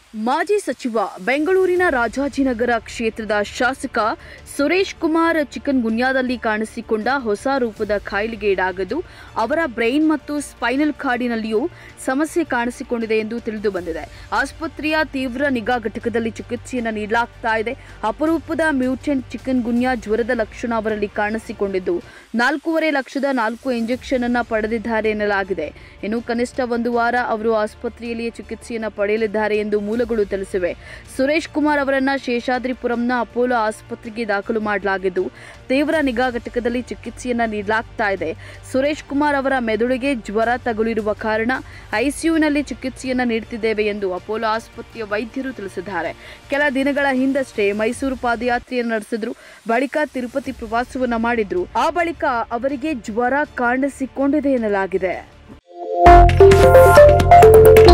ಮಾಜಿ ಸಚಿವ ಬೆಂಗಳೂರಿನ ರಾಜಾಜಿನಗರ ಕ್ಷೇತ್ರದ ಶಾಸಕ ಸುರೇಶ್ ಕುಮಾರ್ ಚಿಕನ್ ಗುನ್ಯಾದಲ್ಲಿ ಕಾಣಿಸಿಕೊಂಡ ಹೊಸ ರೂಪದ ಕಾಯಿಲೆಗೆ ಈಡಾಗದು ಅವರ ಬ್ರೈನ್ ಮತ್ತು ಸ್ಪೈನಲ್ ಕಾರ್ಡಿನಲ್ಲಿಯೂ ಸಮಸ್ಯೆ ಕಾಣಿಸಿಕೊಂಡಿದೆ ಎಂದು ತಿಳಿದು ಬಂದಿದೆ. ಆಸ್ಪತ್ರೆಯ ತೀವ್ರ ನಿಗಾ ಘಟಕದಲ್ಲಿ ಚಿಕಿತ್ಸೆಯನ್ನು ನೀಡಲಾಗ್ತಾ ಇದೆ. ಅಪರೂಪದ ಮ್ಯೂಟೆಂಟ್ ಚಿಕನ್ ಗುನ್ಯಾ ಜ್ವರದ ಲಕ್ಷಣ ಅವರಲ್ಲಿ ಕಾಣಿಸಿಕೊಂಡಿದ್ದು 4.5 ಲಕ್ಷದ 4 ಇಂಜೆಕ್ಷನ್ ಅನ್ನು ಪಡೆದಿದ್ದಾರೆ ಎನ್ನಲಾಗಿದೆ. ಇನ್ನು ಕನಿಷ್ಠ 1 ವಾರ ಅವರು ಆಸ್ಪತ್ರೆಯಲ್ಲಿಯೇ ಚಿಕಿತ್ಸೆಯನ್ನು ಪಡೆಯಲಿದ್ದಾರೆ ಎಂದು ಮೂಲಗಳು ತಿಳಿಸಿವೆ. ಸುರೇಶ್ ಕುಮಾರ್ ಅವರನ್ನು ಶೇಷಾದ್ರಿಪುರಂನ ಅಪೋಲೋ ಆಸ್ಪತ್ರೆಗೆ ದಾಖಲು ಮಾಡಲಾಗಿದ್ದು ತೀವ್ರ ನಿಗಾ ಘಟಕದಲ್ಲಿ ಚಿಕಿತ್ಸೆಯನ್ನು ನೀಡಲಾಗ್ತಾ ಇದೆ. ಸುರೇಶ್ ಕುಮಾರ್ ಅವರ ಮೆದುಳಿಗೆ ಜ್ವರ ತಗುಲಿರುವ ಕಾರಣ ಐಸಿಯುನಲ್ಲಿ ಚಿಕಿತ್ಸೆಯನ್ನು ನೀಡುತ್ತಿದ್ದೇವೆ ಎಂದು ಅಪೋಲೋ ಆಸ್ಪತ್ರೆಯ ವೈದ್ಯರು ತಿಳಿಸಿದ್ದಾರೆ. ಕೆಲ ದಿನಗಳ ಹಿಂದಷ್ಟೇ ಮೈಸೂರು ಪಾದಯಾತ್ರೆಯನ್ನು ನಡೆಸಿದ್ರು. ಬಳಿಕ ತಿರುಪತಿ ಪ್ರವಾಸವನ್ನ ಮಾಡಿದ್ರು. ಆ ಬಳಿಕ ಅವರಿಗೆ ಜ್ವರ ಕಾಣಿಸಿಕೊಂಡಿದೆ ಎನ್ನಲಾಗಿದೆ.